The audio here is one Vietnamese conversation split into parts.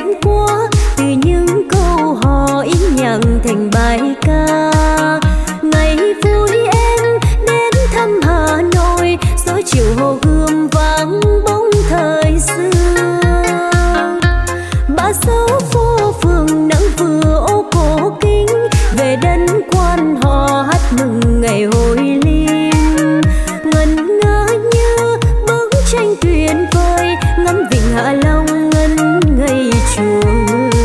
qua, từ những câu hỏi nhận thành bài ca. Ngày vui em đến thăm Hà Nội, gió chiều Hồ Gươm vắng bóng thời xưa. Ba số phố phường nắng vừa ô cổ kính, về đến quan họ hát mừng ngày hội lim. Ngân nga như bức tranh tuyệt vời, ngắm vịnh Hạ Long ngân ngây chuông.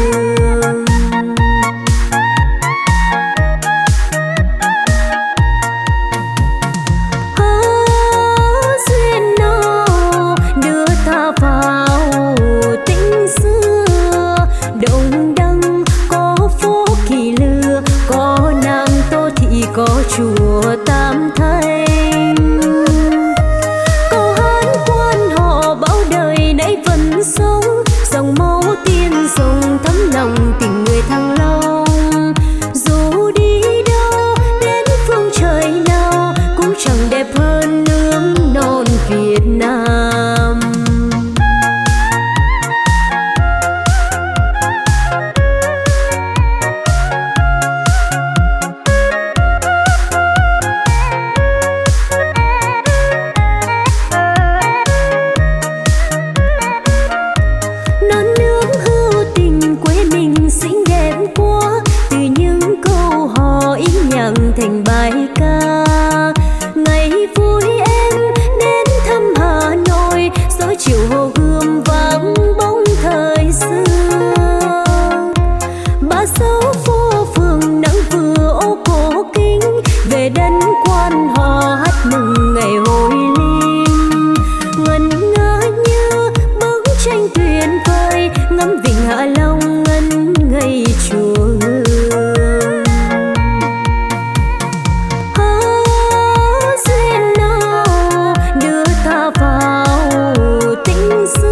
Duyên nào đưa ta vào tình xưa, đồng đăng có phố Kỳ Lừa, có nàng Tô Thị, có chùa Tam Thanh. Câu hát quan họ bao đời nay vẫn sống, dòng máu tiên dòng thấm lòng tình người Thăng Long. Dù đi đâu đến phương trời nào, cũng chẳng đẹp hơn nước non Việt Nam. Non nước hữu tình quê mình xinh đẹp quá, từ những câu hỏi nhận thành bài ca. Ngày vui em đến thăm Hà Nội, gió chiều Hồ Gươm vắng bóng thời xưa. Ba số phố phường nắng vừa ô cổ kính, về đến quan họ hát mừng ngày hội lim. Ngân nga như bức tranh tuyệt vời, ngắm vịnh Hạ Long ngân ngây chuông. Duyên nào đưa ta vào tình xưa,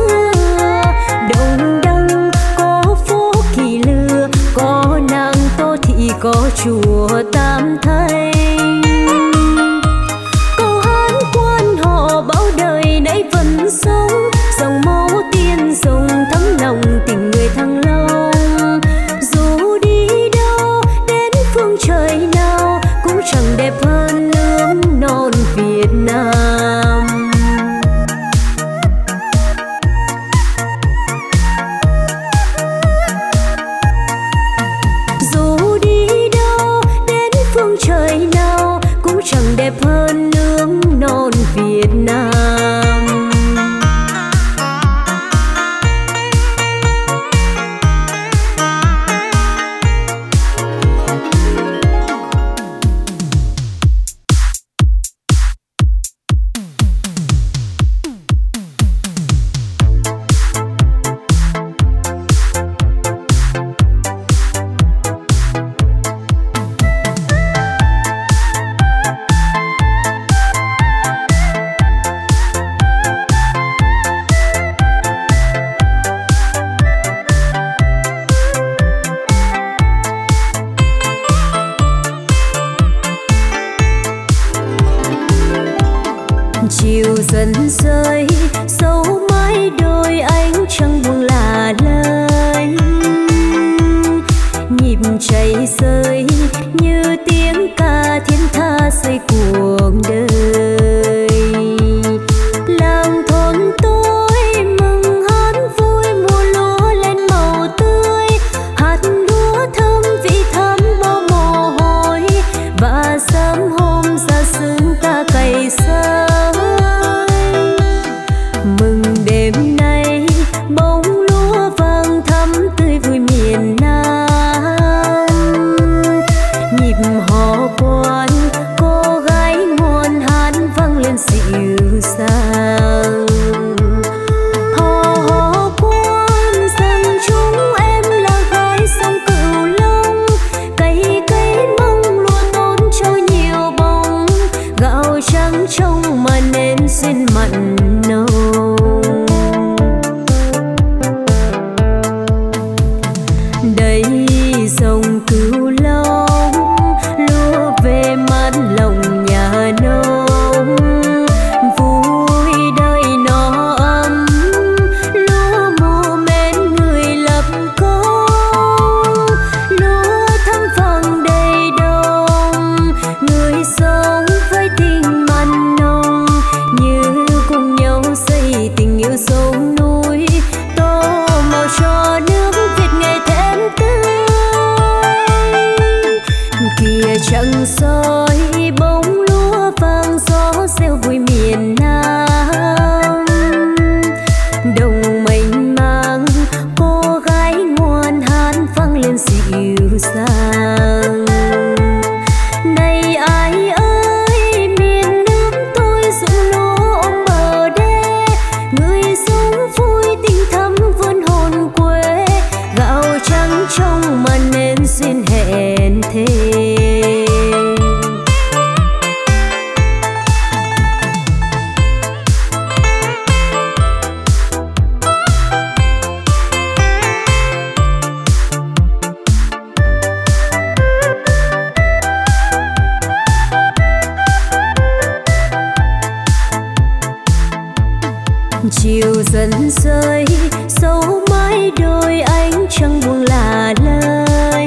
chiều dần rơi dấu mái đôi anh chẳng buông lạ lời,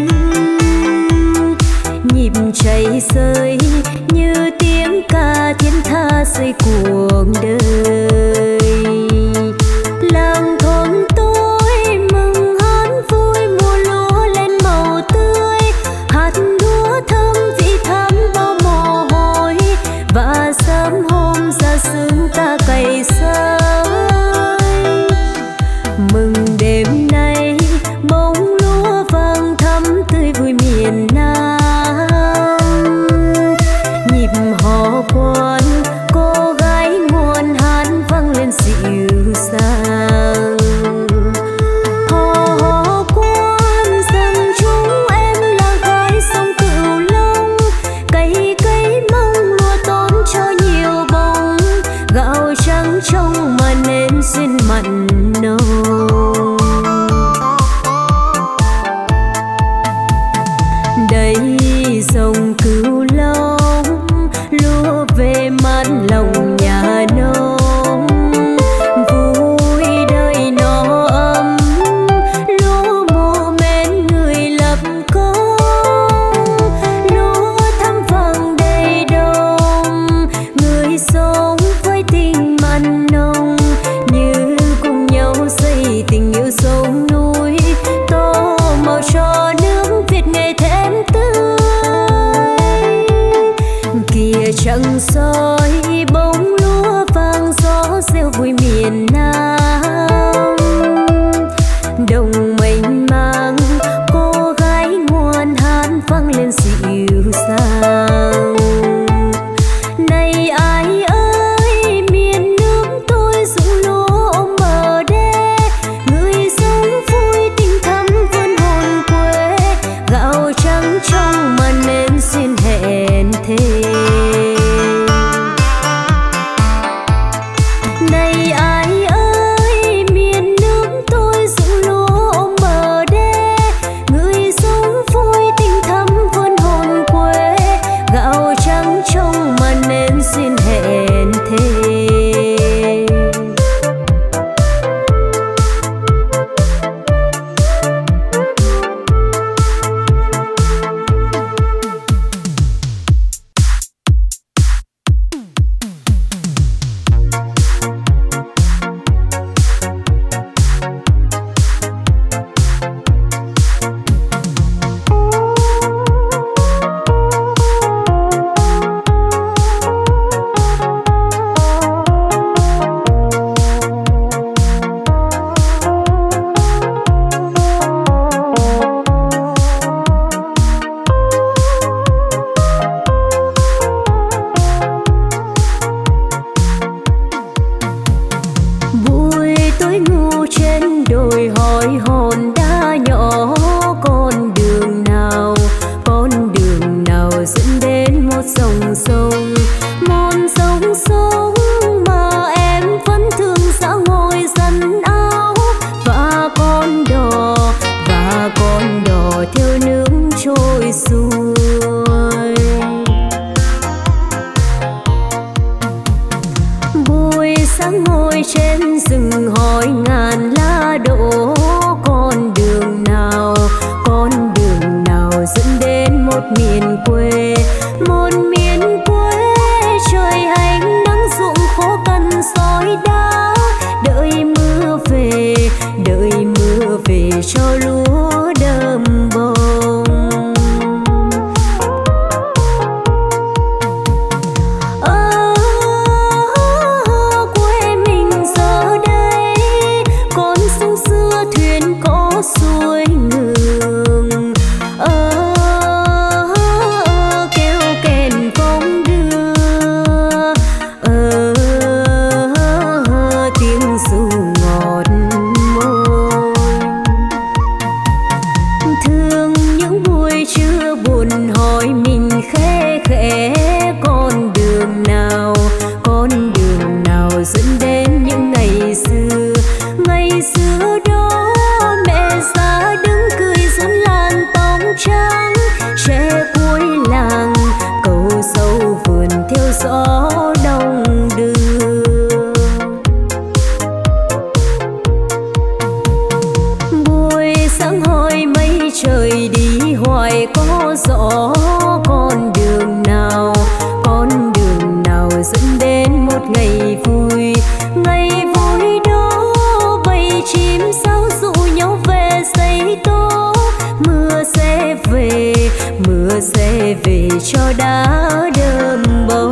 nhịp chảy rơi như tiếng ca thiên tha xây cuộc đời. Làng thôn tôi mừng hát vui mùa lúa lên màu tươi, hạt lúa thơm vị thắm bao mồ hôi, và sớm hôm ra sương ta cày sới. Mừng đêm nay bông lúa vàng thắm tươi vui miền Nam, nhịp hò quan cô gái muôn hát vang lên dịu dàng. Hò quan rằng chúng em là gái sông Cửu Long, cày cấy mong lúa tốn cho nhiều bông, gạo trắng trong mà nên duyên mặn nồng. Đây dòng Cửu Long lúa về mát lòng nhà nông, vui đời nó ấm lúa mùa mến người lập công, lúa thắm vàng đầy đồng người sống với tình mặn nồng, như cùng nhau xây tình yêu sông núi, tô màu cho nước Việt ngày thêm tươi. Kìa trăng soi bông lúa vàng gió reo vui miền Nam, đồng mênh mang cô gái ngoan hát vang lên dịu dàng. Này ai ơi miền nước tôi rụng lúa ôm bờ đê, người sống vui tình thắm vươn hồn quê, gạo trắng trong mà nên duyên hẹn thề. Này ai ơi miền nước tôi rụng lúa ôm bờ đê, người sống vui tình thắm vươn hồn quê, gạo trắng trong mà nên duyên hẹn thề. Buổi tối ngủ trên đồi hỏi hòn đá nhỏ, con đường nào dẫn đến một dòng sông, một dòng sông mà em vẫn thường dã ngồi giặt áo, và con đò theo nước trôi xuôi. Buổi sáng ngồi trên rừng hỏi ngàn lá đổ, con đường nào dẫn đến một miền quê, trời hành nắng ruộng khô cằn sỏi đá, đợi mưa về cho lúa đơm bông. Quê mình giờ đây con sông xưa thuyền có xuôi ngược, trời đi hoài có gió, con đường nào dẫn đến một ngày vui. Ngày vui đó bầy chim sáo dụ nhau về xây tố. Mưa sẽ về cho đá đơm bông.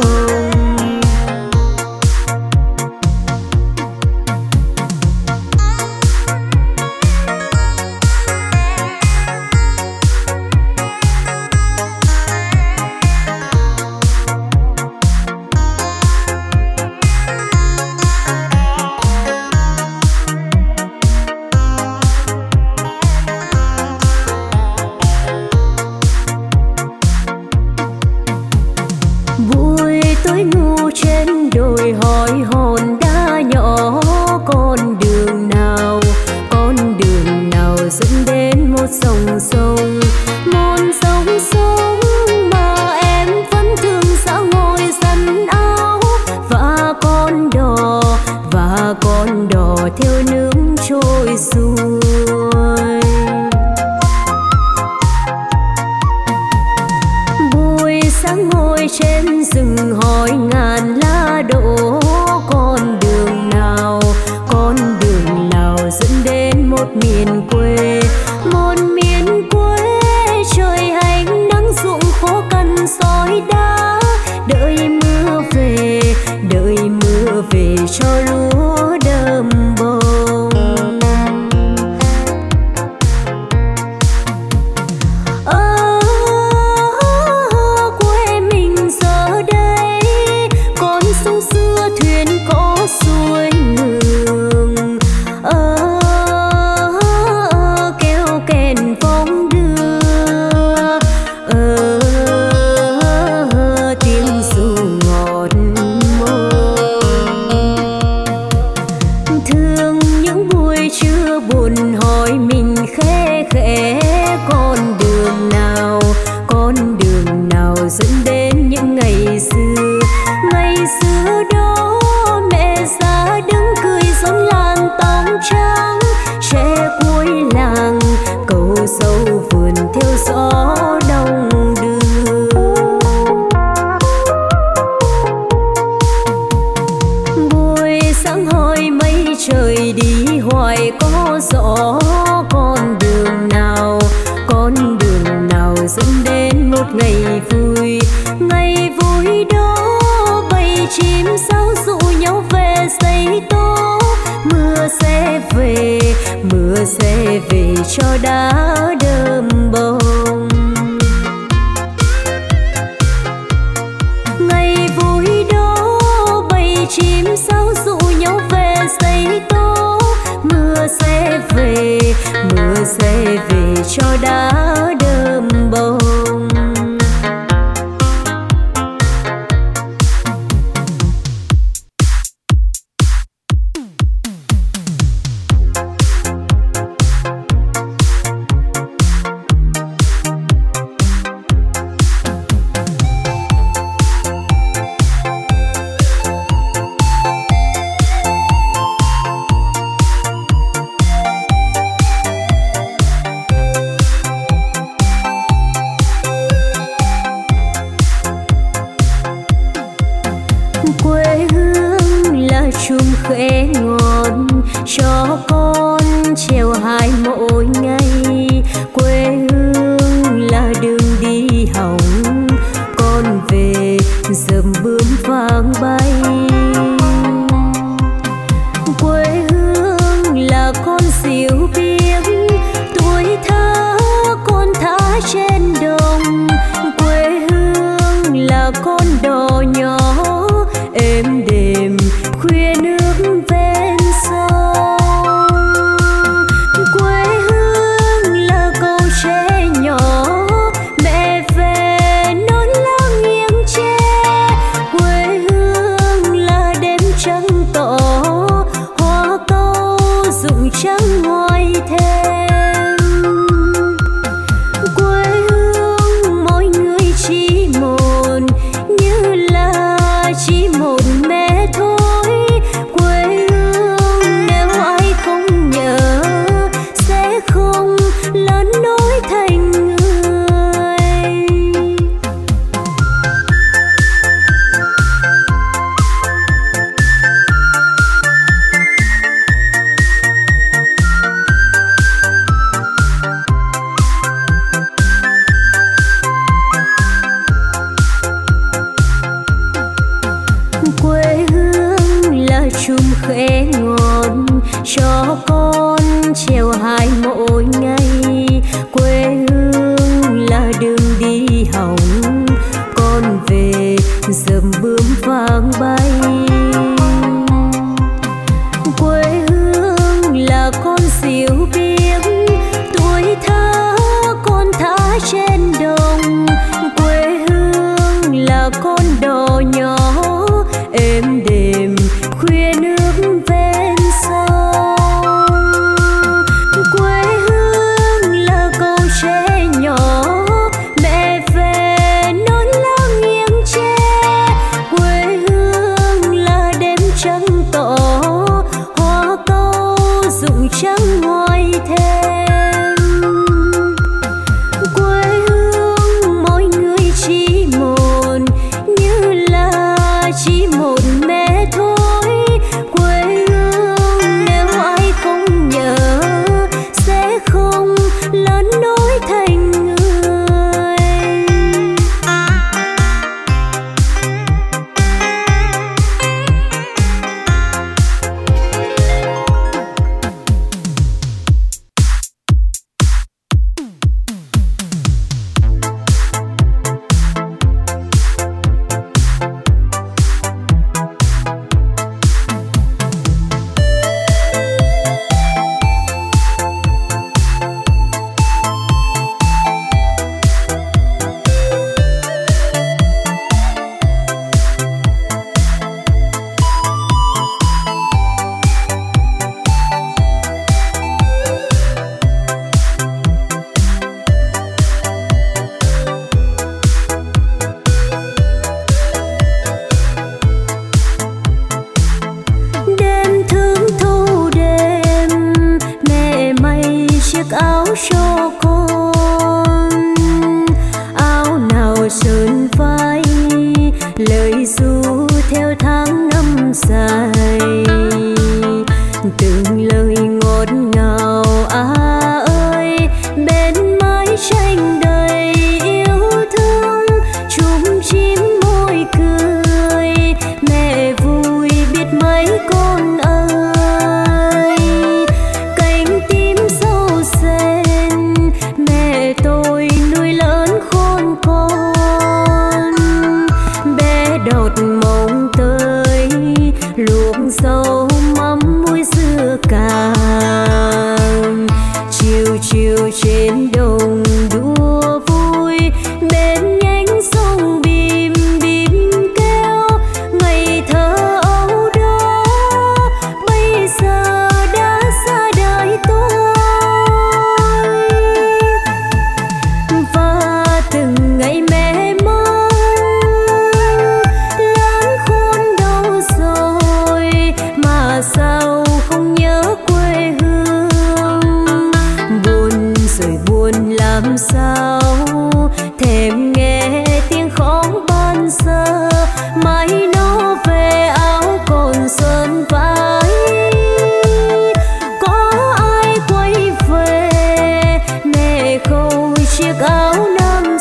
quê hương mỗi người chỉ một như là cho con treo hai mỗi ngày. Quê hương là đường đi hỏng, con về dầm bướm vàng bay. Quê hương là con diều biếng, tuổi thơ con thả trên đồng. Quê hương là con đò nhỏ êm đềm khuya nước ven sông. Quê hương là câu tre nhỏ mẹ về nón lá nghiêng tre. Quê hương là đêm trăng tỏ hoa câu rụng trắng ngoài thềm. Quê hương mỗi người chỉ một, như là chỉ một mẹ thôi. Quê hương nếu ai không nhớ sẽ không lớn nổi thành người. Áo cho con áo nào sơn vai, lời ru theo tháng năm dài. Từng lời ngọt ngào ơi bên mái tranh đầy yêu thương. Chum chim môi cười mẹ vui biết mấy con ơi. Cánh tím sâu sen mẹ tôi nuôi lớn khôn con. Bé đọt mộng tới luộc dâu mắm muối dưa càng. Chiều chiều trên đồng đua vui bên nhánh sông bìm bìm kêu. Ngày thơ ấu đó bây giờ đã xa đời tôi. Và từng ngày mẹ mong lớn khôn đâu rồi mà sao không nhớ quê hương. Buồn rồi buồn làm sao thèm nghe tiếng khóm ban giờ. Mãi nó về áo còn sơn vai, có ai quay về mẹ khâu chiếc áo năm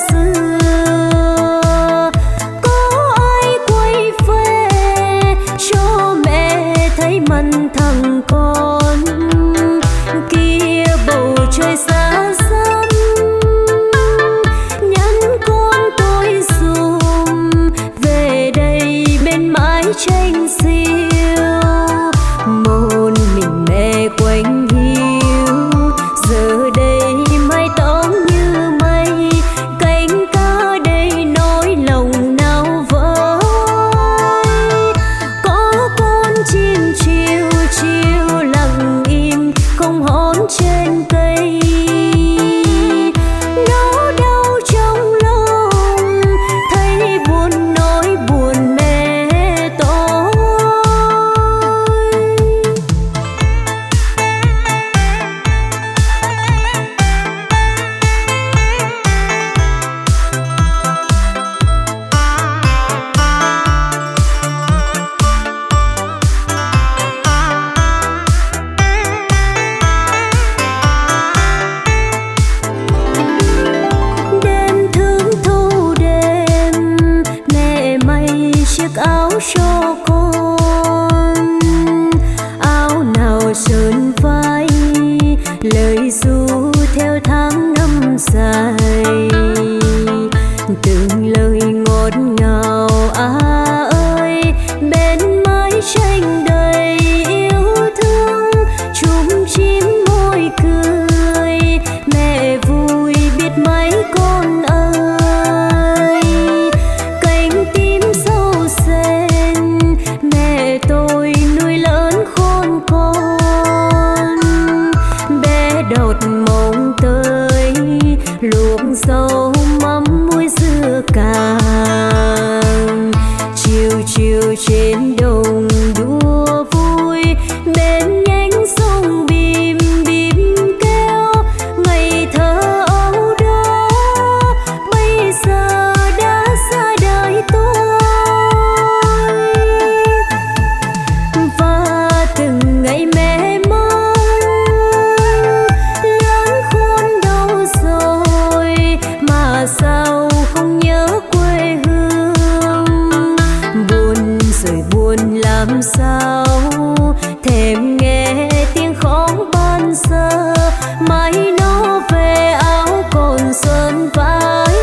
xưa. Có ai quay về cho mẹ thấy mặt thằng con kia. Bầu trời xa xăm nhắn con tôi dùm về đây bên mái tranh xiêu. Một mình mẹ quanh hiu giờ đây mái tóc như mây. Cánh cá đây nỗi lòng nào vơi. Có con chim chiều chiều lặng im không hót trên cây. Nó đau trong lòng thấy buồn nỗi buồn mẹ tôi. xuân phai, lời ru theo tháng năm dài, từng lời ngọt ngào ơi bên mái tranh đầy yêu thương, chum chím môi cười mẹ vui biết mấy con ơi, cánh tím sâu sen mẹ tôi nuôi lớn khôn con, bé đột mộng tới luộc dâu mắm muối dưa càng, chiều chiều trên đồng đua vui bên nhánh sông bìm bìm kêu, ngày thơ ấu đó bây giờ đã xa đời tôi, và từng ngày mẹ mong lớn khôn đâu rồi mà sao không nhớ quê hương, buồn rồi buồn làm sao thèm nghe tiếng khóm ban giờ, mái nó về áo còn sơn vai,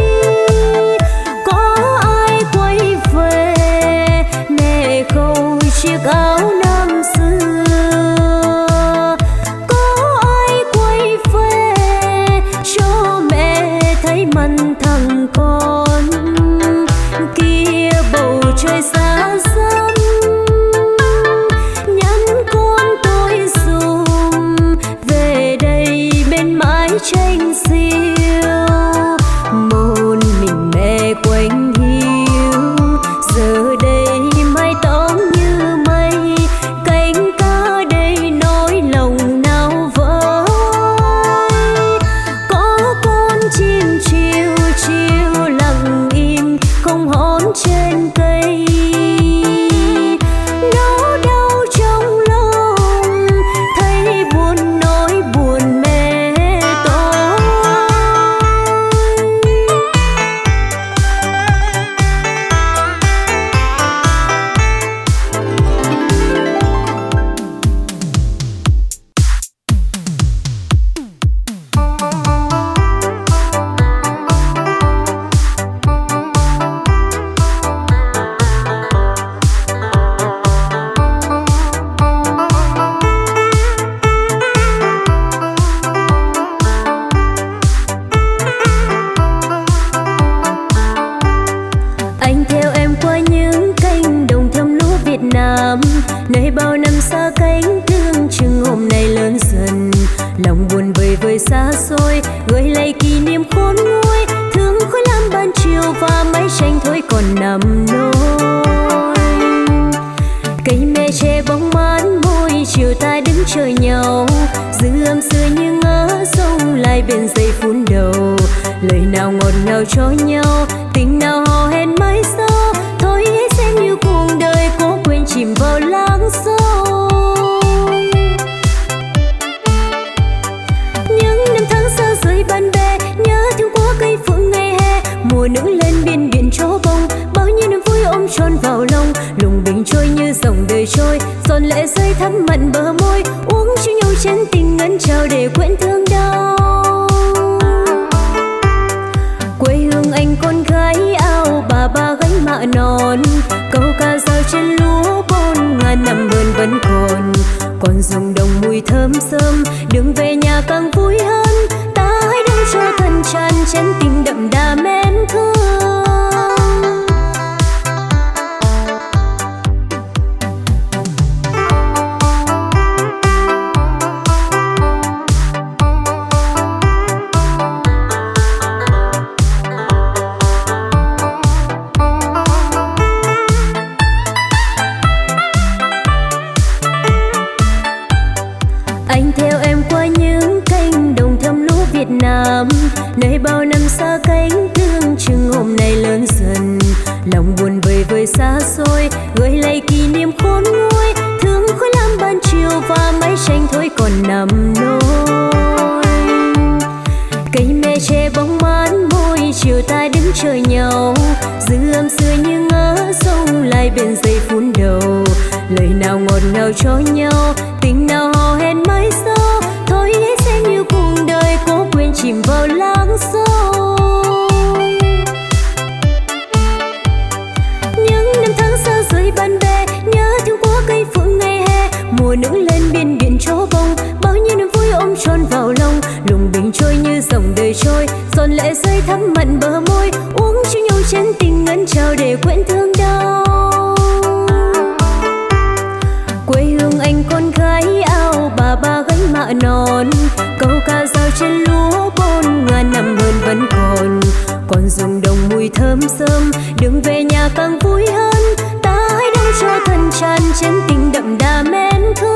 có ai quay về mẹ khâu chiếc áo năm xưa, có ai quay về cho mẹ thấy mặt thằng con kia, bầu trời xa xăm nhắn con tôi dùm về đây bên mái tranh xiêu, một mình mẹ quanh hiu giờ đây mái tóc như mây, cánh cá đây nỗi lòng nào vơi, có con chim chiều chiều lặng im không hót trên cây, nó đau trong lòng thấy buồn nỗi buồn mẹ tôi. Anh theo em qua những cánh đồng thơm lúa Việt Nam, nơi bao năm xa cánh tương chừng hôm nay lớn dần, lòng buồn vơi vơi xa xôi gợi lại kỷ niệm khôn nguôi, thương khói lam ban chiều và mái tranh thôi còn nằm nôi, cây me che bóng mát môi chiều ta đứng chờ nhau, dư âm xưa như ngỡ sông lại bên giây phút đầu, lời nào ngọt ngào cho nhau tình nào hò hẹn mãi sau, thôi hãy xem như cuộc đời cố quên chìm vào lãng sâu, những năm tháng xa rời bạn bè nhớ thương quá cây phượng ngày hè, mùa nữ lên biên biển chỗ bông bao nhiêu niềm vui ôm trọn vào lòng, lùng bình trôi như dòng đời trôi, giọt lệ rơi thắm mặn bờ môi, uống chung nhau chén tình ngân trao để quên thương đau. Quê hương anh con gái ao bà gánh mạ non, câu ca dao trên lúa bôn ngàn năm bơn vẫn còn dùng đồng mùi thơm sớm, đường về nhà càng vui hơn, ta hãy đâu cho thân tràn chén tình đậm đà mến thương. Anh theo em qua những cánh đồng thơm lúa Việt Nam, nơi bao năm xa cánh tương chừng hôm nay lớn dần, lòng buồn vơi vơi xa xôi gợi lại kỷ niệm khôn nguôi, thương khói lam ban chiều và mái tranh thôi còn nằm nôi, cây me che bóng mát môi chiều ta đứng chờ nhau, dư âm xưa như ngỡ sông lại bên giây phút đầu, lời nào ngọt ngào cho nhau tình nào hò hẹn miên biển trố bông, bao nhiêu niềm vui ôm trọn vào lòng, lùng bình trôi như dòng đời trôi, giọt lệ rơi thắm mặn bờ môi, uống chung nhau chén tình ngân trao để quên thương đau. Quê hương anh con gái ao bà gánh mạ non, câu ca dao trên lúa 4.000 năm hơn vẫn còn rừng đồng mùi thơm sớm, đường về nhà càng vui hơn, ta hãy đong cho thân tràn trên tình đậm đà mến thương.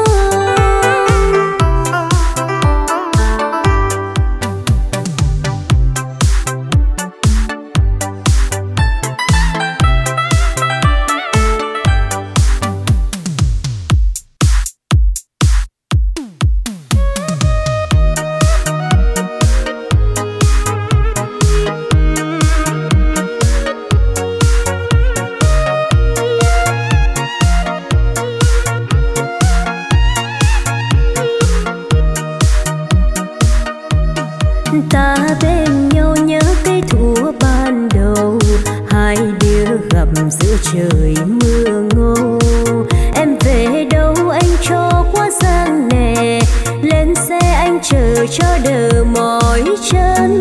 Ta bên nhau nhớ cái thuở ban đầu, hai đứa gặp giữa trời mưa ngô. Em về đâu anh cho quá sang nè, lên xe anh chờ cho đỡ mỏi chân.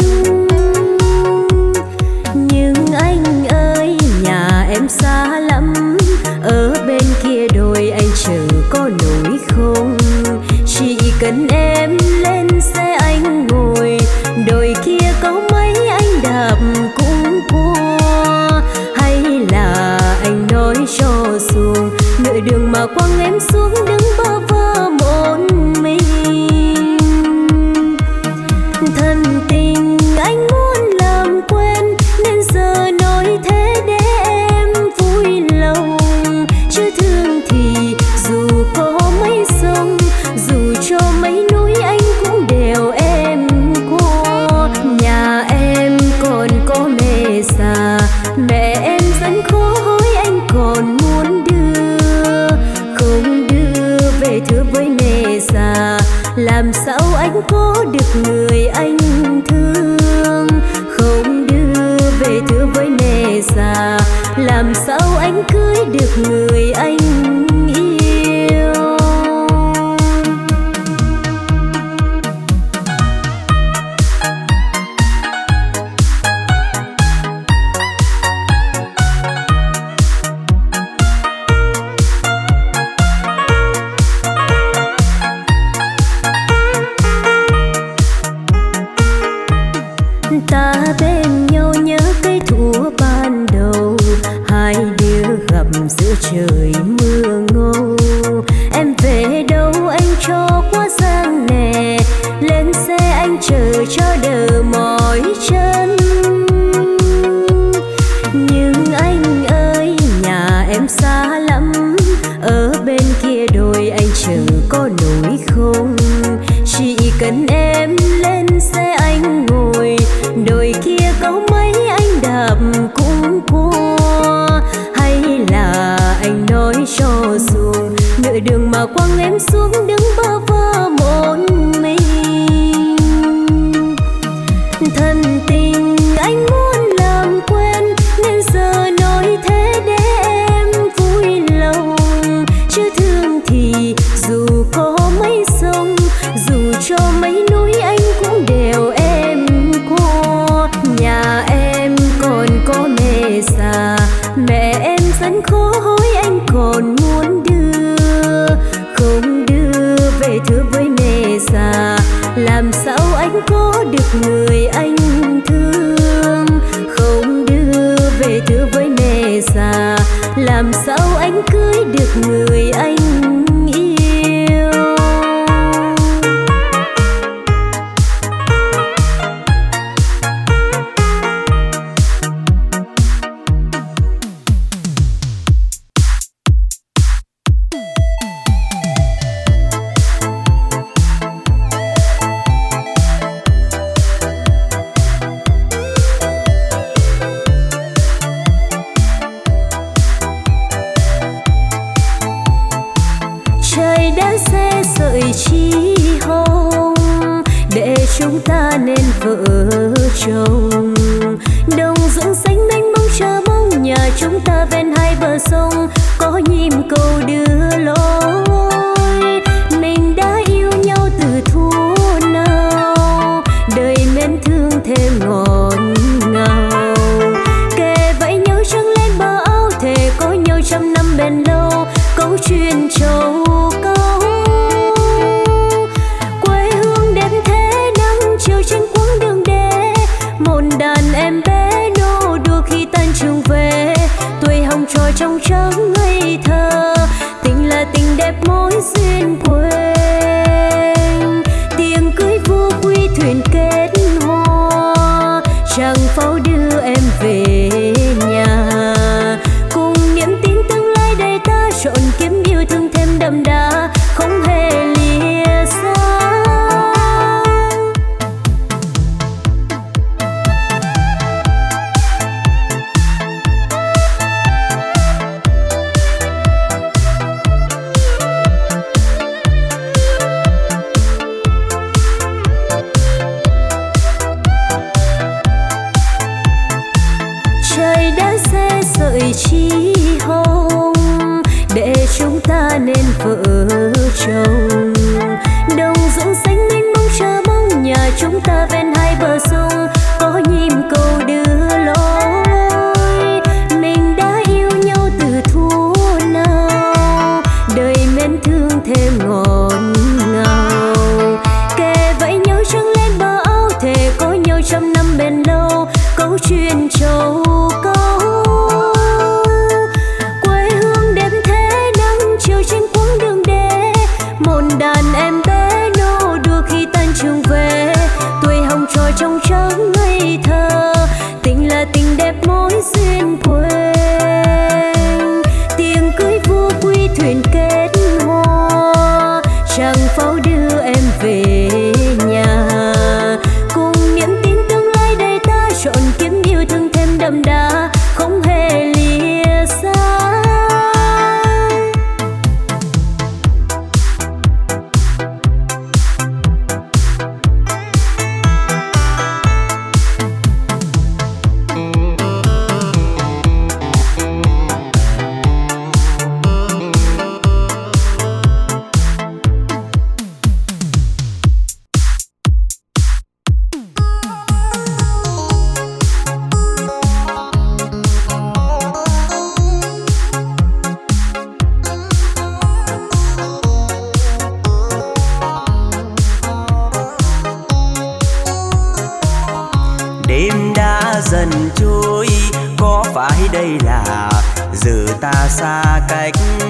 Nhưng anh ơi nhà em xa lắm, ở bên kia đồi anh chờ có nổi không? Chỉ cần em lên xe anh ngồi, đồi kia có mấy anh đạp cũng qua, hay là anh nói cho xuồng nửa đường mà quăng em xuống đứng bơ vơ một mình. Thân tình anh muốn làm quên nên giờ nói thế để em vui lòng, chứ thương thì dù có mấy sông, dù cho mấy núi anh cũng đều em qua. Nhà em còn có mẹ già, mẹ em vẫn khó hối anh còn muốn đưa, không đưa về thưa với mẹ già, làm sao anh có được người anh thương. Không đưa về thưa với mẹ già, làm sao anh cưới được người anh yêu. Ta bên nhau nhớ cái thuở ban đầu, hai đứa gặp giữa trời mưa ngô. Em về đâu anh cho quá sang nè, lên xe anh chờ cho đỡ mỏi chân. Nhưng anh ơi nhà em xa lắm, ở bên kia đồi anh chờ có nổi không? Chỉ cần em lên xe anh ngồi, đồi kia có mấy anh đạp cũng qua, hay là anh nói cho xuồng nửa đường mà quăng em xuống đứng bơ vơ một mình. Thân tình anh muốn làm quên nên giờ nói thế để em vui lòng, chứ thương thì dù có mấy sông, dù cho mấy núi anh cũng đều em qua. Nhà em còn có mẹ già, mẹ em vẫn khó hối anh còn muốn đưa, không đưa về thưa với mẹ già, làm sao anh có được người anh thương. Không đưa về thưa với mẹ già, làm sao anh cưới được người anh yêu. chúng ta nên vợ chồng. Đồng ruộng xanh mênh mông chờ mong nhà chúng ta ven hai bờ sông có nhịp cầu đưa lối. Mình đã ta nên vợ chồng. Đồng ruộng xanh mênh mông chờ mong nhà chúng ta ven hai bờ sông, có nhịp cầu đưa lối. Mình đã yêu nhau từ thuở nào, đời mến thương thêm ngọt ngào. Kề vai nhau trăng lên bờ áo, thề có nhau trăm năm bền lâu. Câu chuyện trầu câu quê hương đẹp thế, nắng chiều trên quãng đường đê. Một đàn em bé nô đùa khi tan trường về, tuổi hồng trò trong trắng ngây thơ. Tình là tình đẹp mối duyên quên, tiếng cưới vua quy thuyền kết hoa. Chàng pháo đưa em về nhà, cùng niềm tin tương lai đầy ta chọn kiếm yêu thương thêm đậm đà, không hề lìa xa. Đêm đã dần trôi, có phải đây là giờ ta xa cách?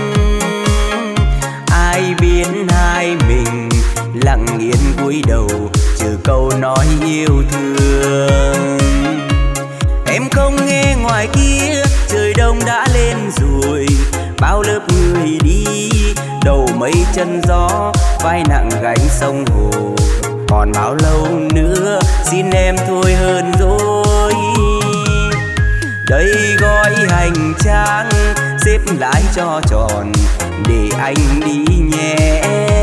Ai biết hai mình lặng yên cúi đầu chờ câu nói yêu thương. Em không nghe ngoài kia trời đông đã lên rồi, bao lớp người đi đầu mây chân gió, vai nặng gánh sông hồ. Còn bao lâu nữa xin em thôi hơn rồi. Đây gói hành trang xếp lại cho tròn để anh đi nhé.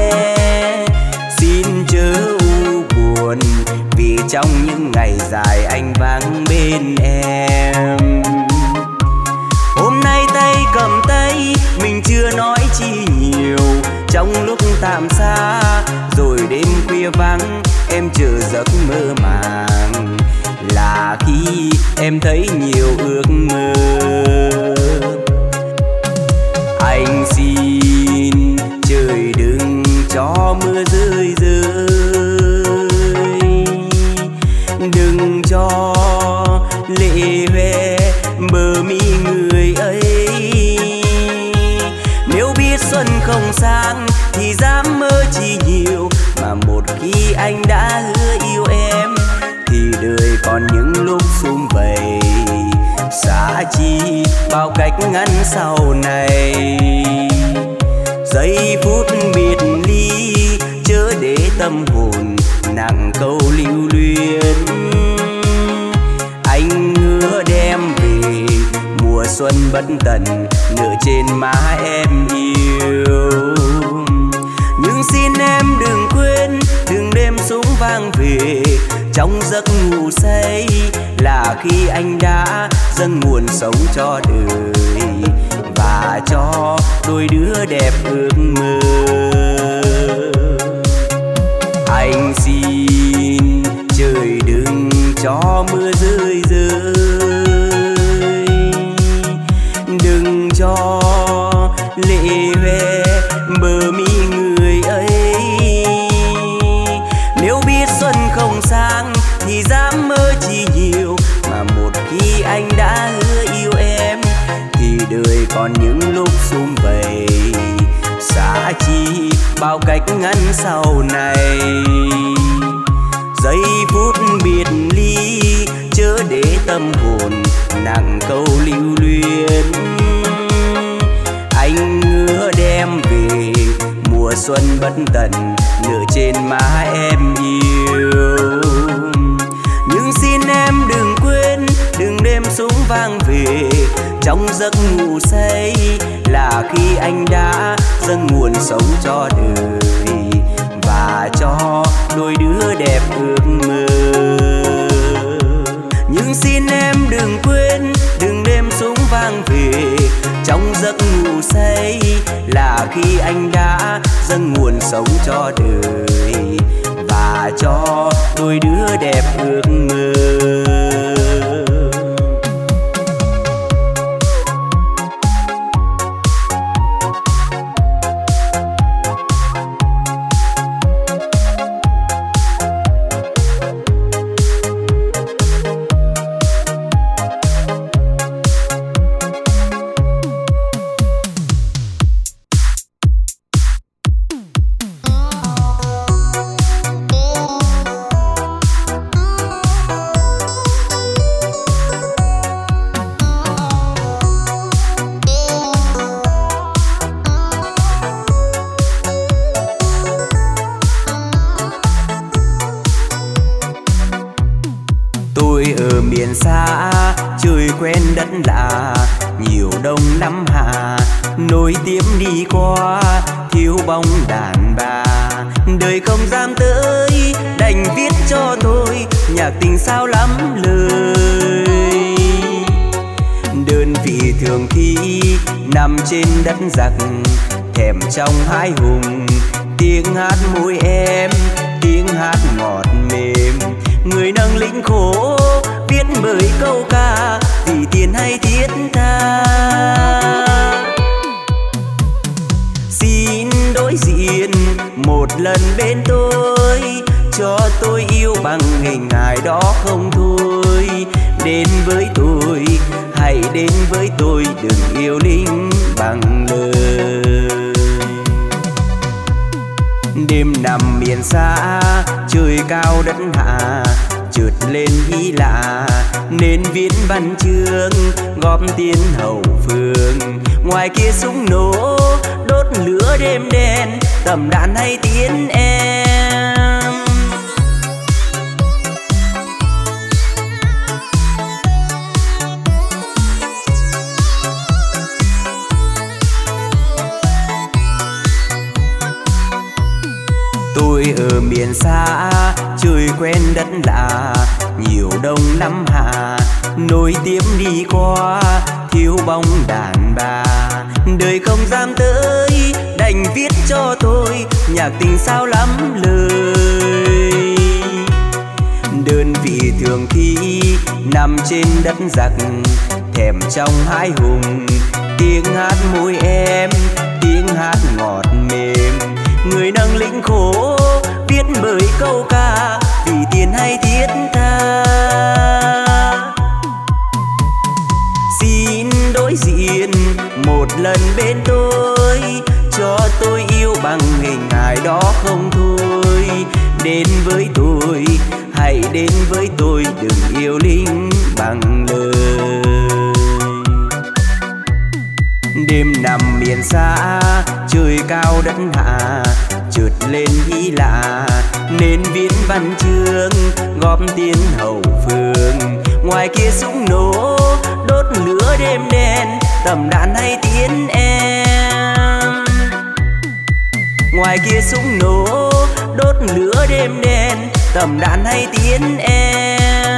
Xin chớ u buồn vì trong những ngày dài anh vắng bên em. Hôm nay tay cầm tay mình chưa nói chi nhiều, trong lúc tạm xa rồi đêm khuya vắng em chờ giấc mơ màng, là khi em thấy nhiều ước mơ. Anh xin trời đừng cho mưa rơi rơi, đừng cho lệ về bờ mi người ấy. Nếu biết xuân không sang thì dám mơ chi nhiều, mà một khi anh đã hứa yêu em thì đời còn những lúc sum vầy. Xa chi bao cách ngắn sau này, giây phút biệt ly chớ để tâm hồn nặng câu lưu luyến. Anh hứa đem về mùa xuân bất tận nở trên má em yêu. Nhưng xin em đừng quên từng đêm súng vang về, trong giấc ngủ say là khi anh đã dâng nguồn sống cho đời và cho đôi đứa đẹp ước mơ. Anh xin trời đừng cho mưa rơi rơi, đừng cho lệ về bờ mi người ấy. Nếu biết xuân không sang thì dám mơ chi nhiều, mà một khi anh đã hứa yêu em thì đời còn những lúc sum vầy. Xa chi bao cách ngắn sau này, giây phút biệt ly chớ để tâm hồn nặng câu lưu luyến. Anh hứa đem về mùa xuân bất tận nở trên má em yêu. Nhưng xin em đừng quên từng đêm súng vang về, trong giấc ngủ say là khi anh đã dâng nguồn sống cho đời và cho đôi đứa đẹp ước mơ. Nhưng xin em đừng quên từng đêm súng vang về, trong giấc ngủ say là là khi anh đã dâng nguồn sống cho đời và cho đôi đứa đẹp ước mơ. Xa trời quen đất lạ, nhiều đông năm hạ nối tiếp đi qua, thiếu bóng đàn bà. Đời không dám tới đành viết cho tôi nhạc tình sao lắm lời. Đơn vị thường khi nằm trên đất giặc, thèm trong hai hùng, tiếng hát môi em, tiếng hát ngọt mềm. Người nâng lính khổ viết mới câu ca, vì tiền hay thiết tha. Xin đối diện một lần bên tôi, cho tôi yêu bằng hình hài đó không thôi. Đến với tôi, hãy đến với tôi, đừng yêu lính bằng lời. Đêm nằm miền xa, trời cao đất hạ, chợt lên ý lạ nên viết văn chương góp tiến hậu phương. Ngoài kia súng nổ đốt lửa đêm đen, tầm đạn hay tiến em. Tôi ở miền xa, trời quen đất lạ, nhiều đông năm hạ nối tiếp đi qua, thiếu bóng đàn bà. Đời không dám tới đành viết cho tôi nhạc tình sao lắm lời. Đơn vị thường khi nằm trên đất giặc, thèm trong hai hùng, tiếng hát môi em, tiếng hát ngọt mềm. Người nâng lính khổ viết bởi câu ca, vì tiền hay thiết tha. Xin đối diện một lần bên tôi, cho tôi yêu bằng hình hài đó không thôi. Đến với tôi, hãy đến với tôi, đừng yêu lính bằng lời. Đêm nằm miền xa, trời cao đất hạ, chợt lên ý lạ nên viết văn chương góp tiến hậu phương. Ngoài kia súng nổ đốt lửa đêm đen, tầm đạn hay tiến em. Ngoài kia súng nổ đốt lửa đêm đen, tầm đạn hay tiến em.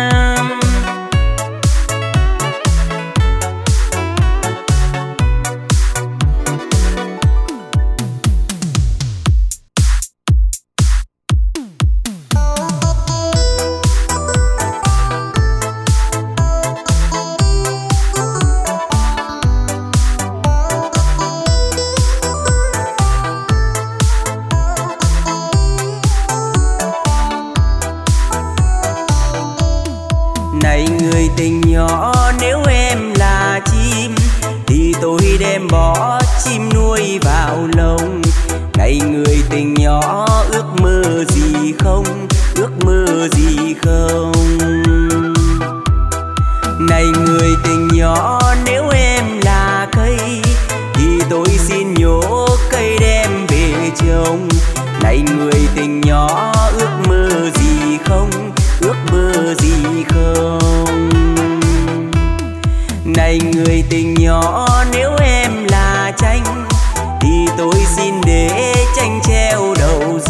Tình nhỏ nếu em là chim thì tôi đem bỏ chim nuôi vào lồng. Này người tình nhỏ ước mơ gì không, ước mơ gì không. Này người tình nhỏ nếu em là cây thì tôi xin nhổ cây đem về trồng. Này người tình nhỏ ước mơ gì không, ước mơ gì không. Này người tình nhỏ nếu em là tranh thì tôi xin để tranh treo đầu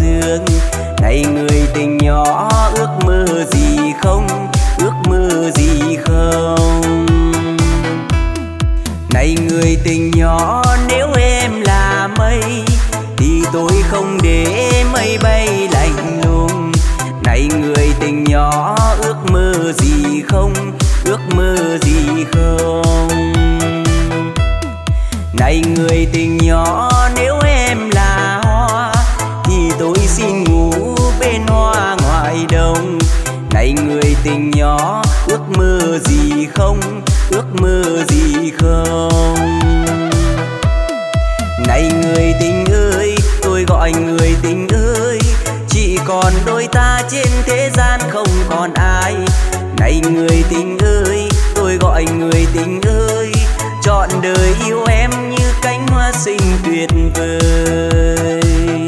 mơ gì không, ước mơ gì không. Này người tình ơi, tôi gọi người tình ơi, chỉ còn đôi ta trên thế gian không còn ai. Này người tình ơi, tôi gọi người tình ơi, trọn đời yêu em như cánh hoa xinh tuyệt vời.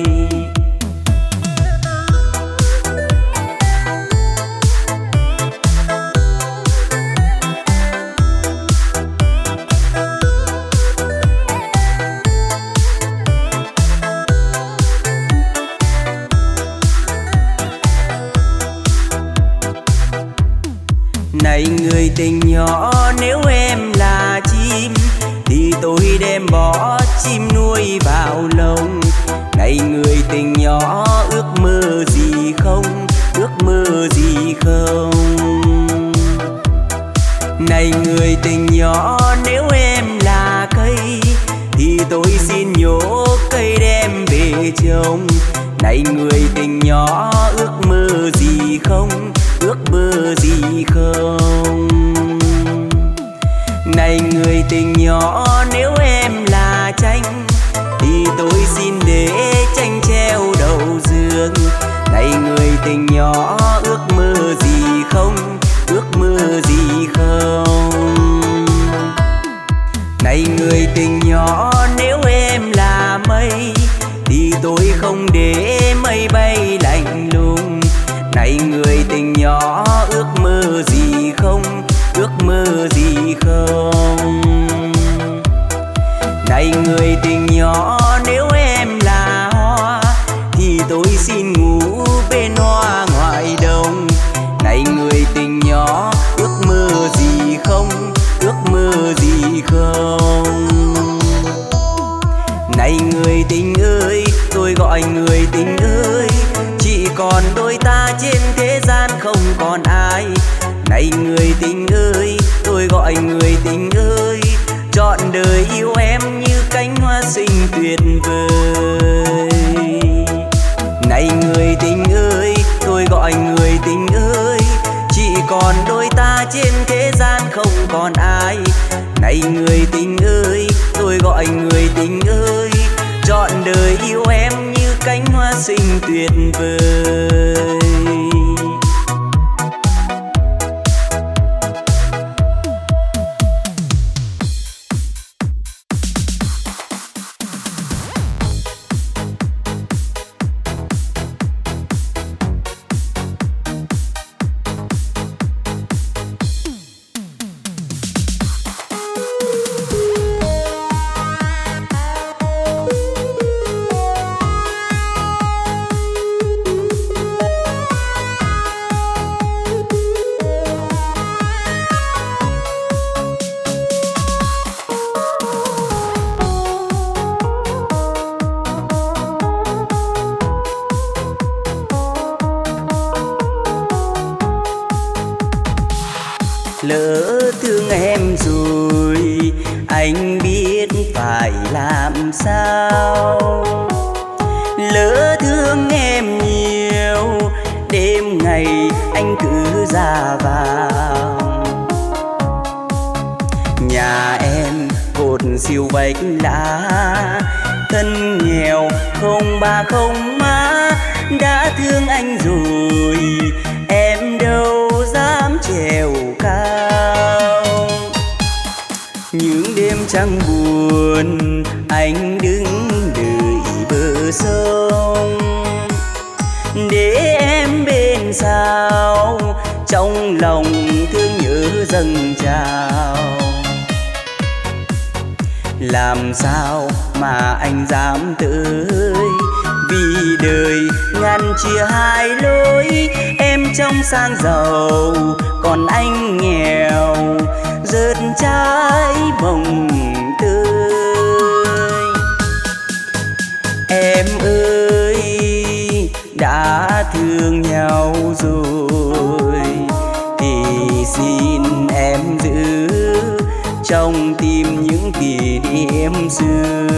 Này người tình nhỏ, nếu em là chim thì tôi đem bỏ chim nuôi vào lồng. Này người tình nhỏ, ước mơ gì không, ước mơ gì không. Này người tình nhỏ, nếu em là cây thì tôi xin nhổ cây đem về trồng. Này người tình nhỏ, ước mơ gì không, ước mơ gì không. Này người tình nhỏ, nếu em là tranh thì tôi xin để tranh treo đầu giường. Này người tình nhỏ, ước mơ gì không, ước mơ gì không. Này người tình nhỏ, nếu em là mây thì tôi không để mây bay lạnh lùng. Này người tình nhỏ, ước mơ gì không, ước mơ gì không. Này người tình nhỏ, nếu em là hoa thì tôi xin ngủ bên hoa ngoại đồng. Này người tình nhỏ, ước mơ gì không, ước mơ gì không. Này người tình ơi, tôi gọi người tình ơi, chỉ còn đôi ta trên thế gian không còn ai. Này người tình ơi, tôi gọi người tình ơi, trọn đời yêu em như cánh hoa xinh tuyệt vời. Này người tình ơi, tôi gọi người tình ơi, chỉ còn đôi ta trên thế gian không còn ai. Này người tình ơi, tôi gọi người tình ơi, trọn đời yêu em như cánh hoa xinh tuyệt vời. Lỡ thương em rồi, anh biết phải làm sao. Lỡ thương em nhiều, đêm ngày anh cứ ra vào. Nhà em cột siêu vách lá, thân nghèo không ba không má. Đã thương anh rồi, em đâu dám trèo cao. Những đêm trăng buồn, anh đứng đợi bờ sông để em bên sao, trong lòng thương nhớ dâng trào. Làm sao mà anh dám tới, vì đời ngăn chia hai lối. Em trong sang giàu, còn anh nghèo, rớt trái bồng tươi. Em ơi, đã thương nhau rồi thì xin em giữ trong tim những kỷ niệm xưa.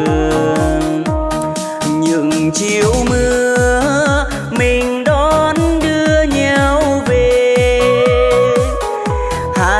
Những chiều mưa mình đón đưa nhau về,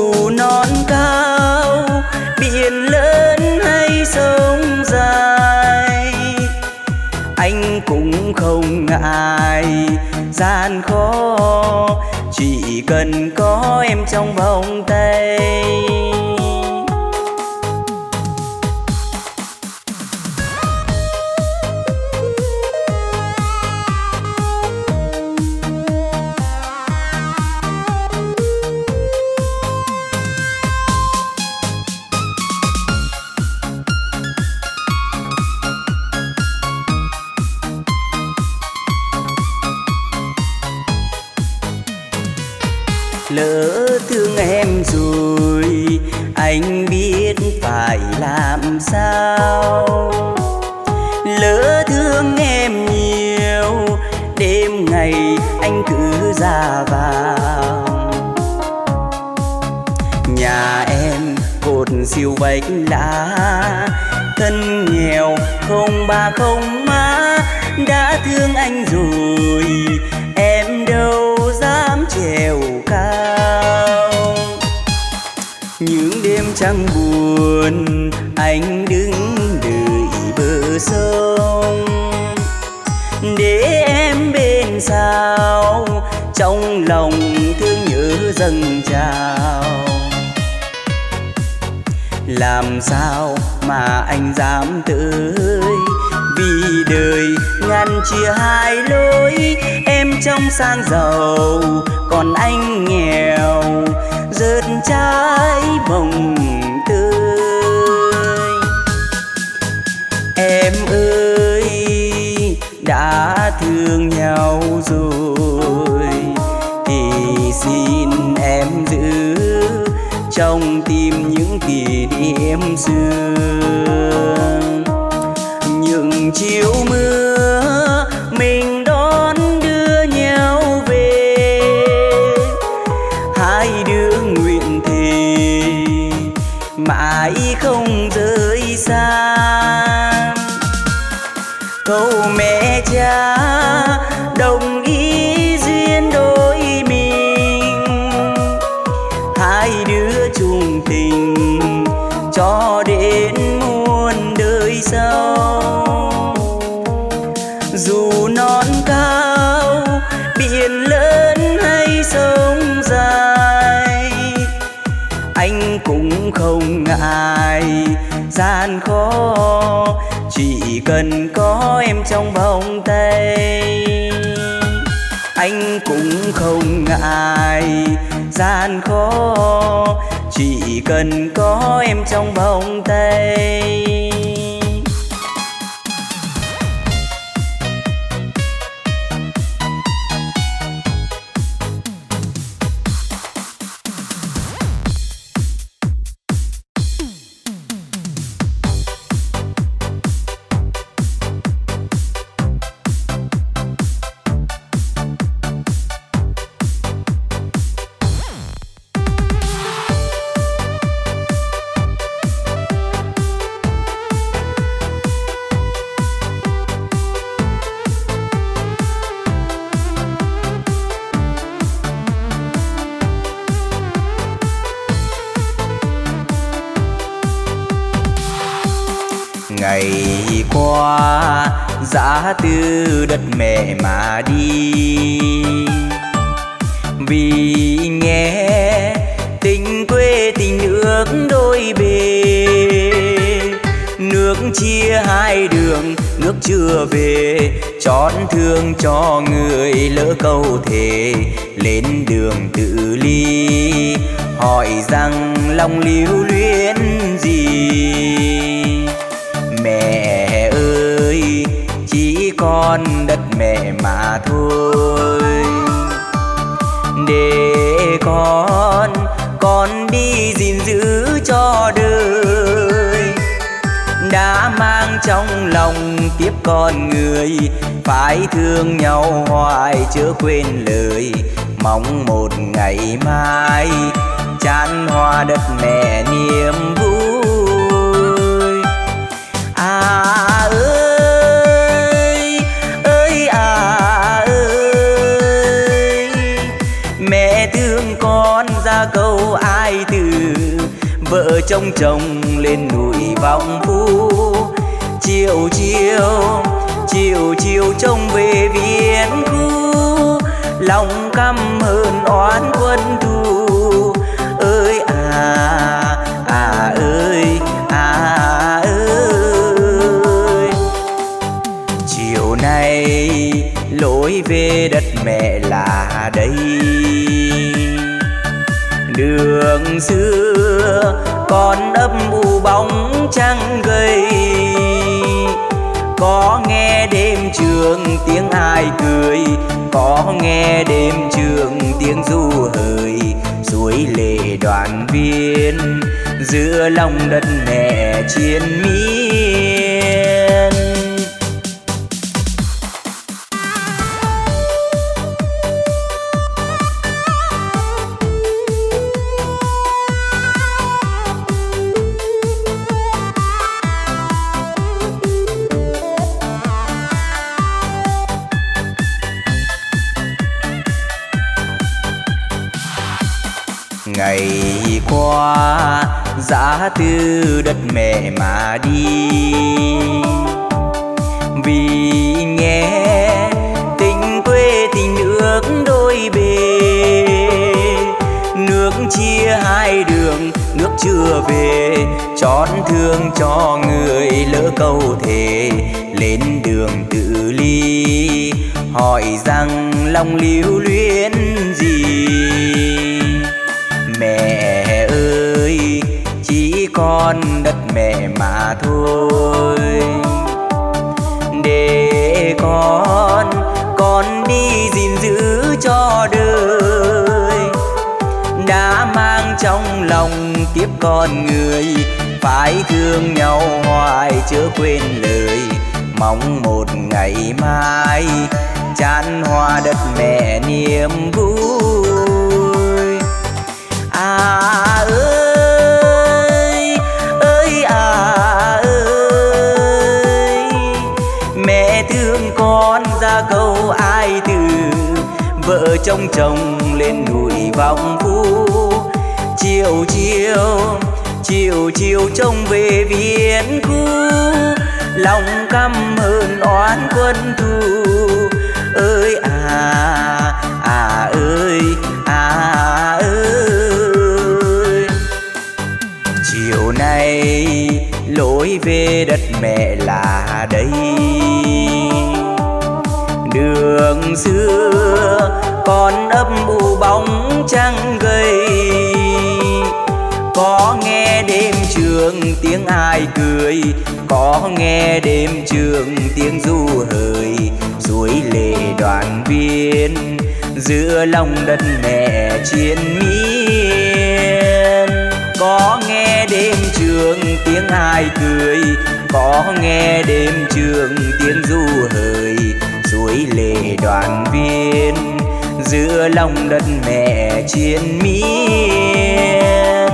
dù non cao biển lớn hay sông dài, anh cũng không ngại gian khó, chỉ cần có em trong vòng tay. Lỡ thương em rồi anh biết phải làm sao, lỡ thương em nhiều đêm ngày anh cứ ra vào. Nhà em cột siêu vách lá, thân nghèo không ba không má, đã thương anh rồi em đâu dám trèo cao. Những đêm trăng buồn anh đứng đợi bờ sông, để em bên sao trong lòng thương nhớ dâng trào. Làm sao mà anh dám tới, vì đời ngăn chia hai lối, em trong sang giàu còn anh nghèo, rớt trái bồng tươi. Em ơi đã thương nhau rồi thì xin em giữ trong tim những kỷ niệm xưa. Những chiều mưa mình đón đưa nhau về, hai đứa nguyện thề mãi không rời xa. Câu mẹ cha đồng ý duyên đôi mình, hai đứa chung tình cho đến muôn đời sau. Dù non cao biển lớn hay sông dài, anh cũng không ngại gian khó, chỉ cần có em trong vòng tay. Anh cũng không ngại gian khó, chỉ cần có em trong vòng tay. Ngày qua dã từ đất mẹ mà đi, vì nghe tình quê tình nước đôi bề. Nước chia hai đường, nước chưa về, chót thương cho người lỡ câu thề. Lên đường tự ly, hỏi rằng lòng lưu luyến gì. Mẹ ơi, chỉ còn đất mẹ mà thôi. Để con đi gìn giữ cho đời. Đã mang trong lòng kiếp con người, phải thương nhau hoài chớ quên lời. Mong một ngày mai chan hoa đất mẹ niềm vui. Ơi, mẹ thương con ra câu ai từ trông trồng lên núi Vọng Phu. Chiều chiều chiều chiều trông về Viên Khu, lòng căm hờn oán quân thù. Ơi ơi ơi, chiều nay lối về đất mẹ là đây. Đường xưa còn âm u bóng trăng gầy, có nghe đêm trường tiếng ai cười, có nghe đêm trường tiếng ru hời. Suối lệ Đoàn Viên giữa lòng đất mẹ triền miên. Ngày qua giá từ đất mẹ mà đi, vì nghe tình quê tình nước đôi bề. Nước chia hai đường, nước chưa về, chót thương cho người lỡ câu thề. Lên đường tự ly hỏi rằng lòng lưu luyến gì. Mẹ ơi chỉ còn đất mẹ mà thôi, để con đi gìn giữ cho đời. Đã mang trong lòng kiếp con người, phải thương nhau hoài chớ quên lời. Mong một ngày mai chan hoa đất mẹ niềm vui. Ơi mẹ thương con ra câu ai từ. Vợ chồng chồng lên núi Vọng Phu, chiều chiều chiều chiều trông về Viên Khu, lòng căm hờn oán quân thù. Ơi ơi ơi, chiều nay lối về đất mẹ là đây. Đường xưa còn âm u bóng trăng gầy, có nghe đêm trường tiếng ai cười, có nghe đêm trường tiếng ru hời. Suối lệ Đoàn Viên giữa lòng đất mẹ triền miên, có nghe đêm trường tiếng ai cười, có nghe đêm trường tiếng ru hời. Suối lệ Đoàn Viên giữa lòng đất mẹ triền miên.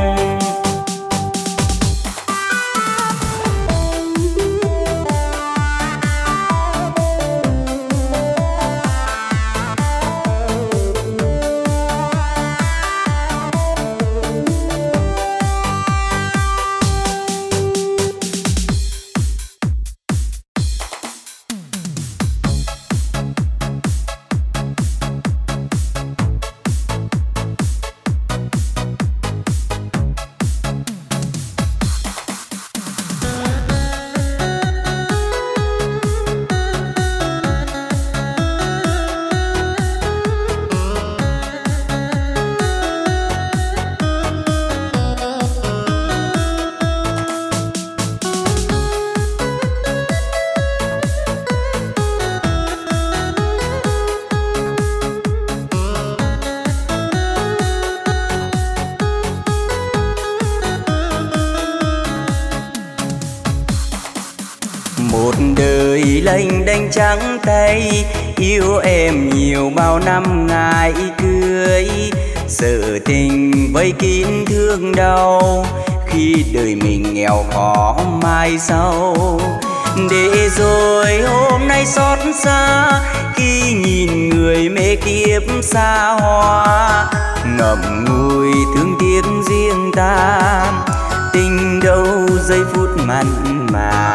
Một đời lênh đênh trắng tay, yêu em nhiều bao năm ngày cưới. Sợ tình vây kín thương đau, khi đời mình nghèo khó mai sau. Để rồi hôm nay xót xa, khi nhìn người mê kiếp xa hoa. Ngậm ngùi thương tiếc riêng ta, tình đâu giây phút mặn mà.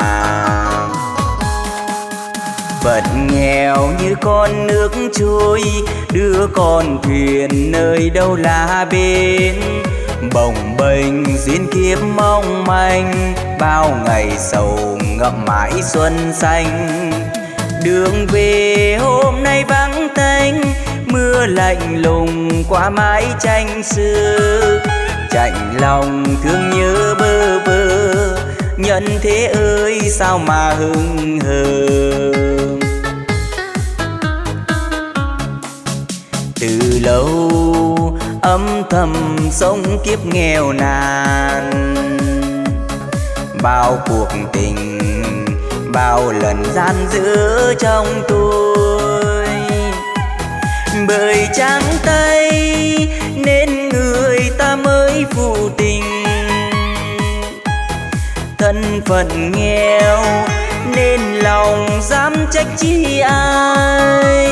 Phận nghèo như con nước trôi, đưa con thuyền nơi đâu là bên. Bồng bềnh duyên kiếp mong manh, bao ngày sầu ngậm mãi xuân xanh. Đường về hôm nay vắng tênh, mưa lạnh lùng qua mái tranh xưa. Chạnh lòng thương nhớ bơ vơ, nhân thế ơi sao mà hững hờ. Từ lâu âm thầm sống kiếp nghèo nàn, bao cuộc tình bao lần gian dở trong tôi. Bởi trắng tay nên người ta mới phụ tình, thân phận nghèo nên lòng dám trách chi ai.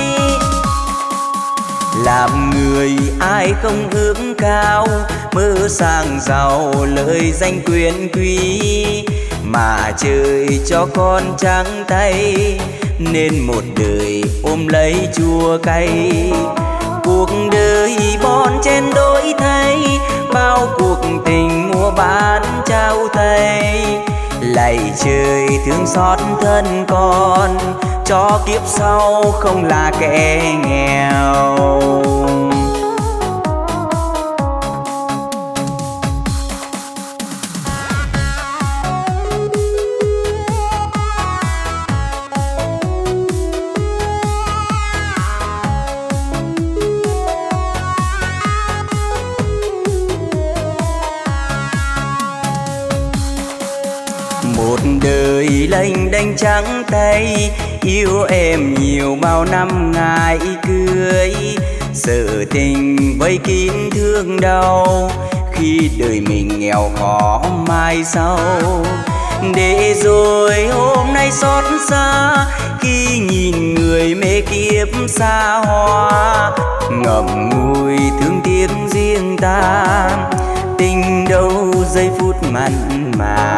Làm người ai không ước cao, mơ sang giàu lời danh quyền quý. Mà trời cho con trắng tay, nên một đời ôm lấy chua cay. Cuộc đời bon chen đổi thay, bao cuộc tình mua bán trao tay. Lạy trời thương xót thân con, cho kiếp sau không là kẻ nghèo. Một đời lênh đênh trắng tay, yêu em nhiều bao năm ngày cưới. Sợ tình vây kín thương đau, khi đời mình nghèo khó mai sau. Để rồi hôm nay xót xa, khi nhìn người mê kiếp xa hoa. Ngậm ngùi thương tiếc riêng ta, tình đâu giây phút mặn mà.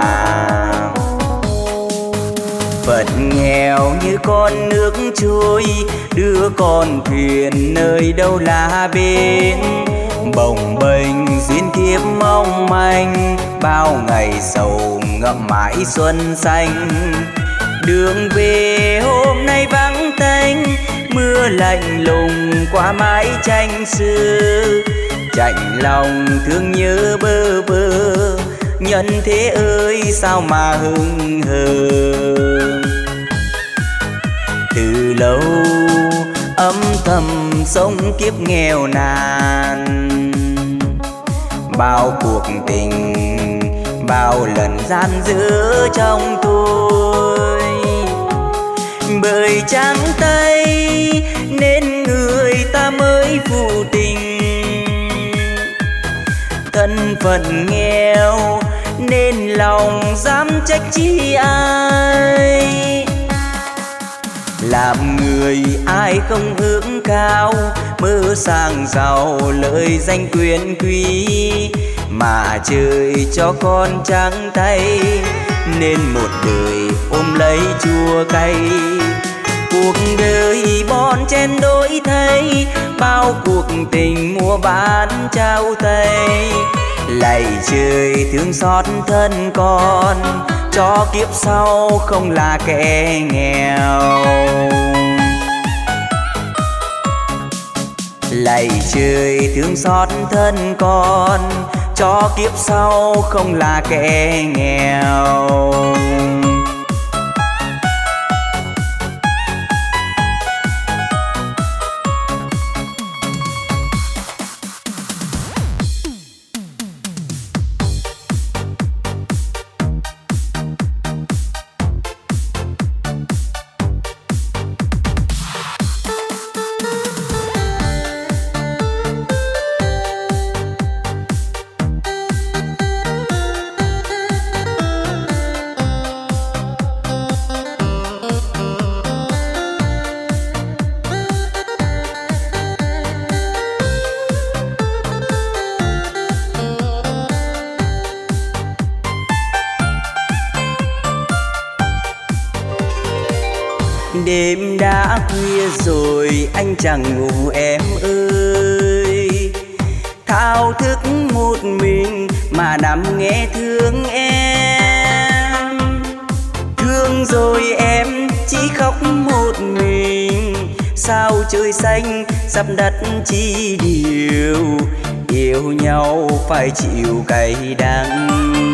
Phận nghèo như con nước trôi, đưa con thuyền nơi đâu là bên. Bồng bềnh duyên kiếp mong manh, bao ngày sầu ngậm mãi xuân xanh. Đường về hôm nay vắng tênh, mưa lạnh lùng qua mái tranh xưa. Chạnh lòng thương nhớ bơ vơ, nhân thế ơi sao mà hững hờ. Từ lâu âm thầm sống kiếp nghèo nàn, bao cuộc tình bao lần gian dở trong tôi. Bởi trắng tay nên người ta mới phụ tình, thân phận nghèo nên lòng dám trách chi ai. Làm người ai không ước cao, mơ sang giàu lời danh quyền quý. Mà trời cho con trắng tay, nên một đời ôm lấy chua cay. Cuộc đời bon chen đổi thay, bao cuộc tình mua bán trao tay. Lạy trời thương xót thân con, cho kiếp sau không là kẻ nghèo. Lạy trời thương xót thân con, cho kiếp sau không là kẻ nghèo. Đêm đã khuya rồi anh chẳng ngủ em ơi, thao thức một mình mà nằm nghe thương em. Thương rồi em chỉ khóc một mình, sao trời xanh sắp đặt chi điều, yêu nhau phải chịu cay đắng.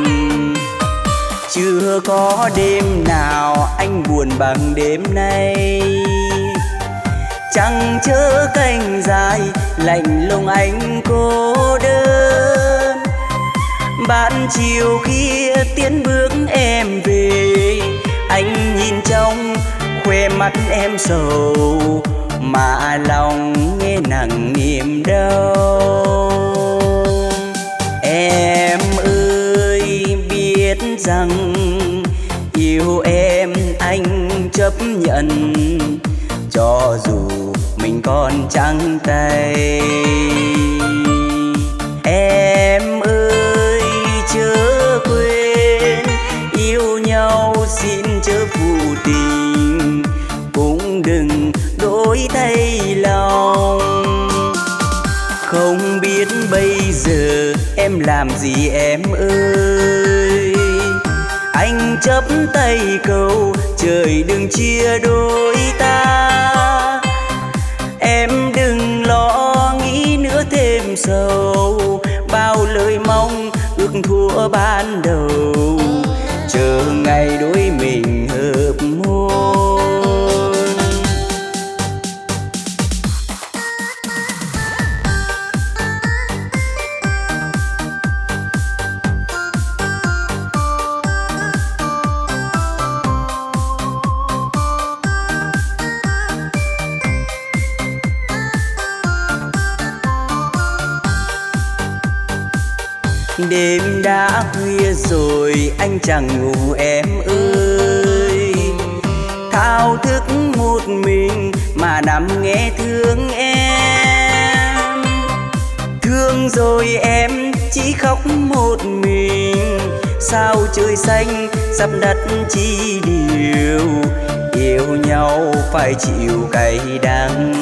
Chưa có đêm nào anh buồn bằng đêm nay, trăng chớ cành dài lạnh lùng anh cô đơn. Bạn chiều kia tiến bước em về, anh nhìn trong khoe mắt em sầu, mà lòng nghe nặng niềm đau. Em ơi biết rằng yêu em anh chấp nhận, cho dù mình còn trắng tay. Em ơi chớ quên yêu nhau, xin chớ phụ tình, cũng đừng đổi thay lòng. Không biết bây giờ em làm gì em ơi, anh chấp tay cầu trời đừng chia đôi ta. Em đừng lo nghĩ nữa thêm sầu, bao lời mong ước thua ban đầu, chờ ngày đôi mình hợp môi. Đêm đã khuya rồi anh chẳng ngủ em ơi, thao thức một mình mà nằm nghe thương em. Thương rồi em chỉ khóc một mình, sao trời xanh sắp đặt chi điều, yêu nhau phải chịu cay đắng.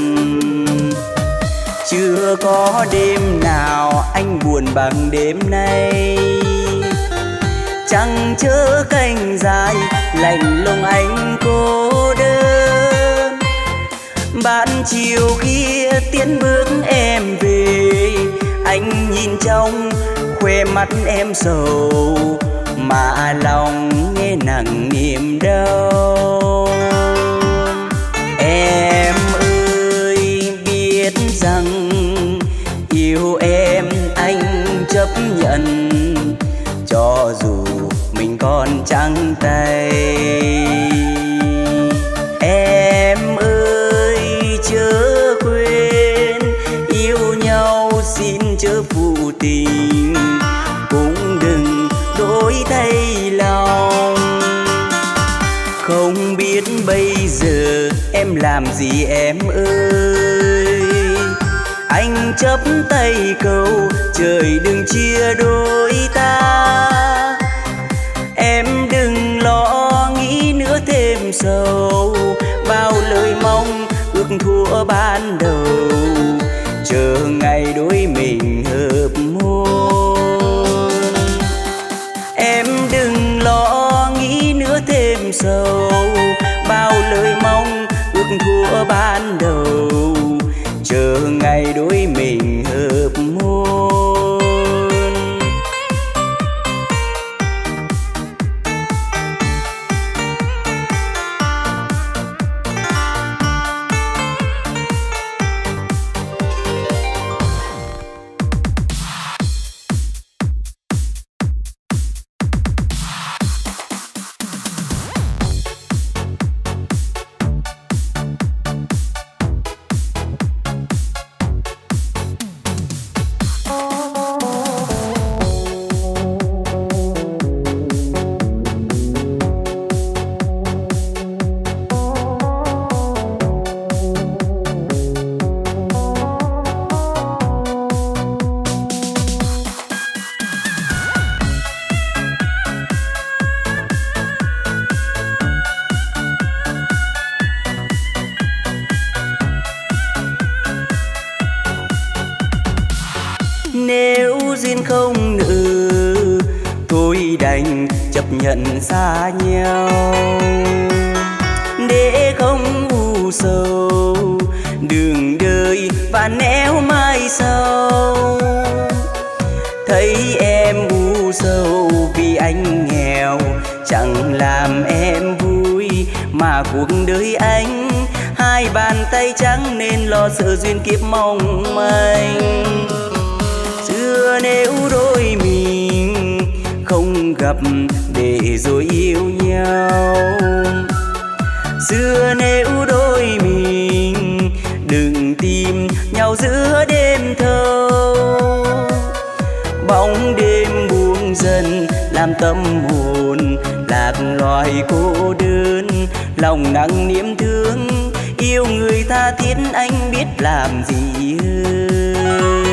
Chưa có đêm nào anh buồn bằng đêm nay, trăng chớ cành dài lạnh lùng anh cô đơn. Bạn chiều kia tiến bước em về, anh nhìn trong khoe mắt em sầu, mà lòng nghe nặng niềm đau. Em ơi biết rằng yêu em anh chấp nhận, cho dù mình còn trắng tay. Em ơi chớ quên yêu nhau, xin chớ phụ tình, cũng đừng đổi thay lòng. Không biết bây giờ em làm gì em ơi, anh chấp tay cầu trời đừng chia đôi ta. Em đừng lo nghĩ nữa thêm sầu, bao lời mong ước thua ban đầu, chờ ngày đôi mình hợp môi. Em đừng lo nghĩ nữa thêm sầu, bao lời mong ước thua ban đầu, chờ ngày đôi mình hợp môi. tôi đành chấp nhận xa nhau để không u sầu đường đời và néo mai sau. Thấy em u sầu vì anh nghèo chẳng làm em vui, mà cuộc đời anh hai bàn tay trắng nên lo sợ duyên kiếp mong manh. Xưa nếu đôi mình không gặp để rồi yêu nhau, xưa nếu đôi mình đừng tìm nhau giữa đêm thâu. Bóng đêm buông dần làm tâm hồn lạc loài cô đơn, lòng nặng niềm thương yêu người tha thiết anh biết làm gì hơn.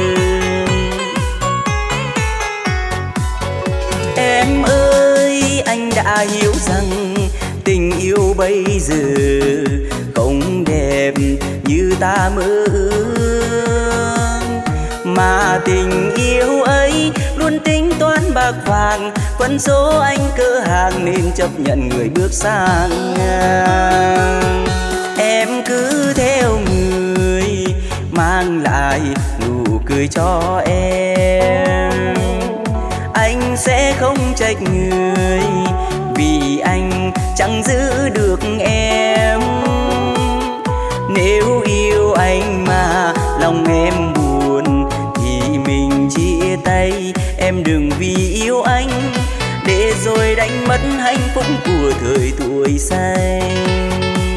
Em ơi anh đã hiểu rằng tình yêu bây giờ không đẹp như ta mơ ước, mà tình yêu ấy luôn tính toán bạc vàng, quân số anh cỡ hàng nên chấp nhận người bước sang ngang. Em cứ theo người mang lại nụ cười cho em, anh sẽ không trách người vì anh chẳng giữ được em. Nếu yêu anh mà lòng em buồn thì mình chia tay, em đừng vì yêu anh để rồi đánh mất hạnh phúc của thời tuổi xanh.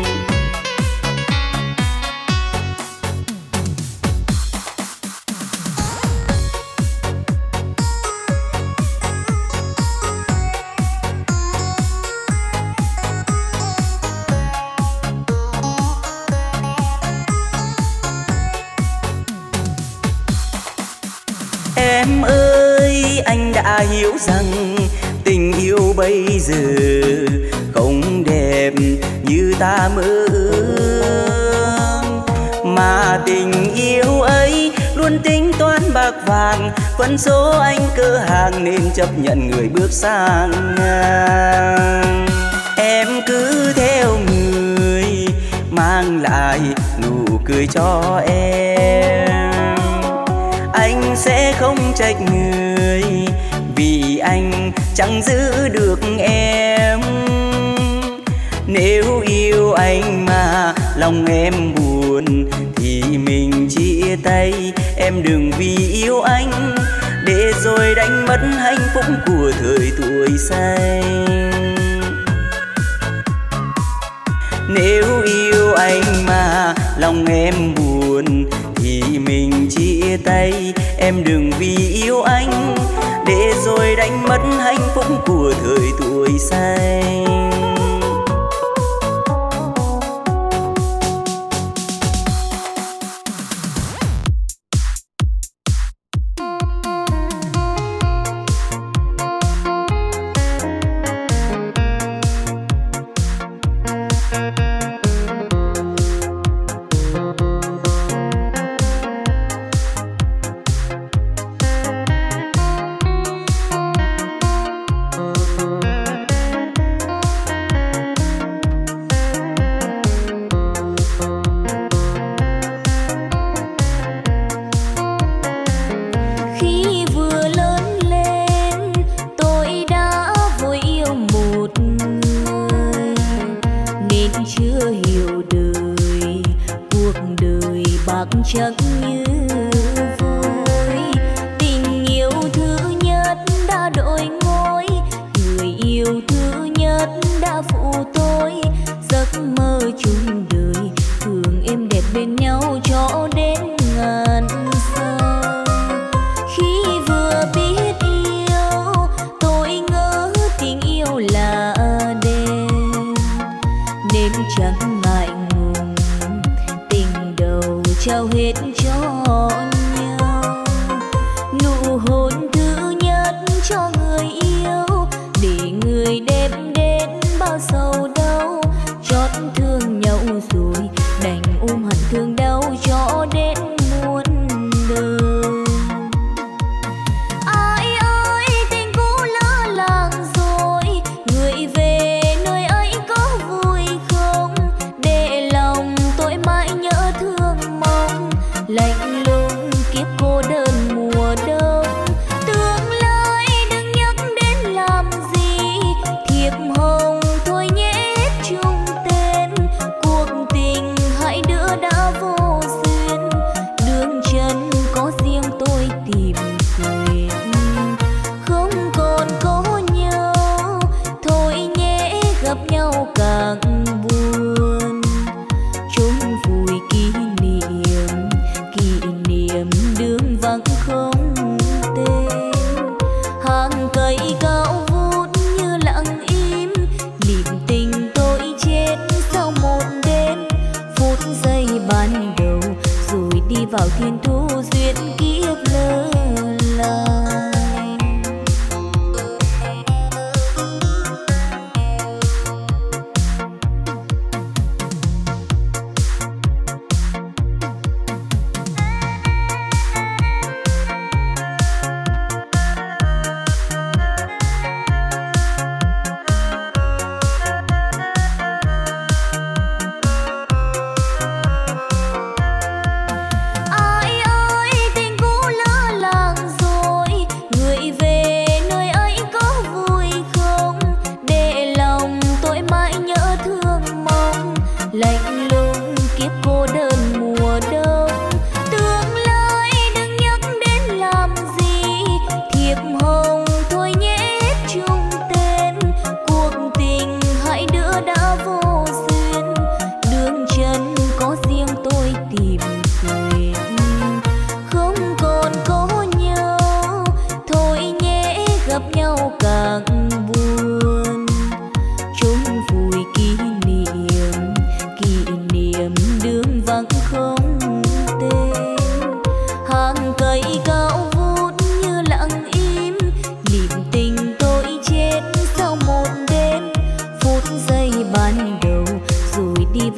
Em ơi anh đã hiểu rằng tình yêu bây giờ không đẹp như ta mơ ước, mà tình yêu ấy luôn tính toán bạc vàng, quân số anh cỡ hàng nên chấp nhận người bước sang ngang. Em cứ theo người mang lại nụ cười cho em, anh sẽ không trách người vì anh chẳng giữ được em. Nếu yêu anh mà lòng em buồn thì mình chia tay, em đừng vì yêu anh để rồi đánh mất hạnh phúc của thời tuổi xanh. Nếu yêu anh mà lòng em buồn thì mình chia tay, em đừng vì yêu anh để rồi đánh mất hạnh phúc của thời tuổi xanh. Chẳng như vôi, tình yêu thứ nhất đã đổi ngôi, người yêu thứ nhất đã phụ tôi. Giấc mơ chung đời thường êm đẹp bên nhau cho đến ngàn sau. Khi vừa biết yêu tôi ngỡ tình yêu là đêm, nên chẳng ngại ngùng tình đầu trao hết cho nhau. Nụ hôn thứ nhất cho người yêu để người đem đến bao sầu đau. Chót thương nhau rồi đành ôm hận thương đau cho đến muôn đời. Ai ơi tình cũ lỡ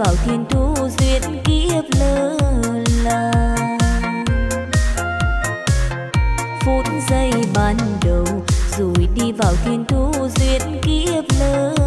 vào thiên thu duyên kiếp lơ là. Phút giây ban đầu rồi đi vào thiên thu duyên kiếp lơ